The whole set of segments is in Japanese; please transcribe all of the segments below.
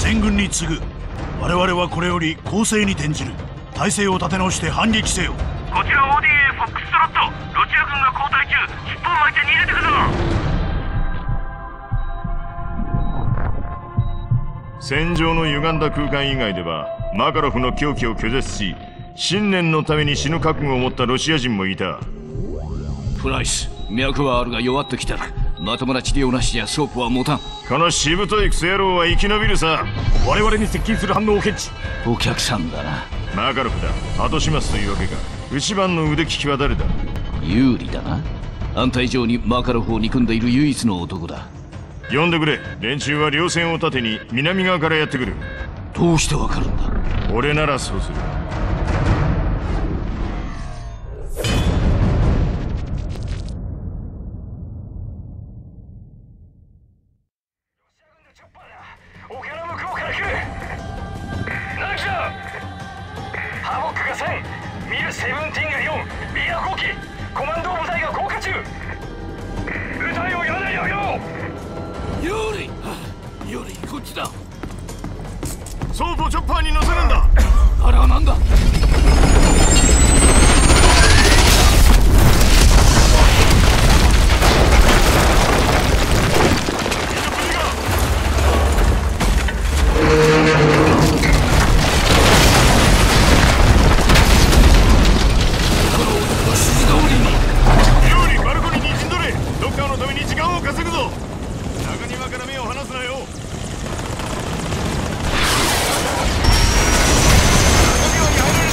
全軍に告ぐ。我々はこれより攻勢に転じる。体勢を立て直して反撃せよ。 こちら ODA フォックストロット、ロシア軍が後退中、尻尾を巻いて逃げてくぞ。 戦場の歪んだ空間以外ではマカロフの狂気を拒絶し、信念のために死ぬ覚悟を持ったロシア人もいた。 プライス、脈はあるが弱ってきた。まともな治療なしじゃソープは持たん。 このしぶといクソ野郎は生き延びるさ。 我々に接近する反応を検知。 お客さんだな。 マカロフだ。後始末というわけか。一番の腕利きは誰だ？ 有利だな。あんた以上にマカロフを憎んでいる唯一の男だ。 呼んでくれ。連中は稜線を盾に南側からやってくる。 どうしてわかるんだ？ 俺ならそうする。 丘の向こうから来る。何来た？ハボックが3、ミル17が4、ビア後期、コマンド部隊が降下中。部隊を屋根に上げろ。 有利、有利、こっちだ。 ソープをチョッパーに乗せるんだ。 あれはなんだ？ バルコニーに陣取れ。ドッカーのために時間を稼ぐぞ。中庭から目を離すなよ。中庭に入られ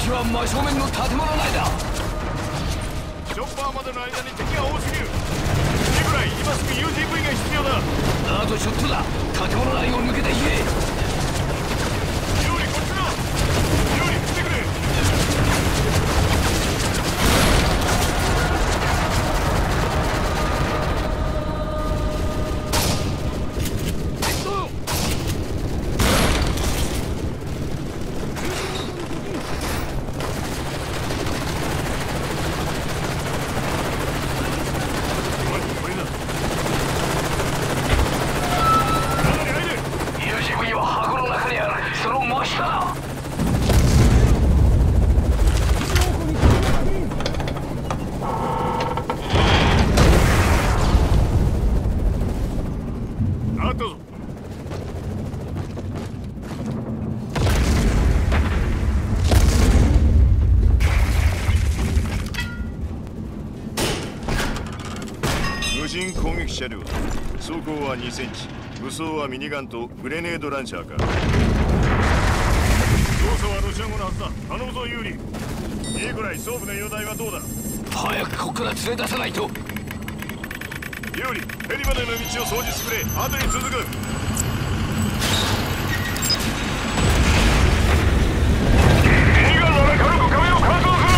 敵は真正面の建物内だ。 チョッパーまでの間に敵が多すぎる。ニコライ、今すぐ UTV が必要だ。 あとちょっとだ。建物内を抜けていけ。 料理こっちだ。料理来てくれ。 UGV は箱の中にある。その真下だ。 あったぞ。無人攻撃車両。走行は2センチ。武装はミニガンとグレネードランチャーか。操作はロシア語のはずだ。頼むぞユーリ。ニコライ、装部の容体はどうだ。 早くここから連れ出さないと。 ユーリ、ヘリまでの道を掃除してくれ。後に続く。ミニガンなら軽く壁を貫通する。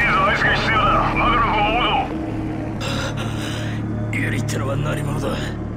ユリってのは何者だ。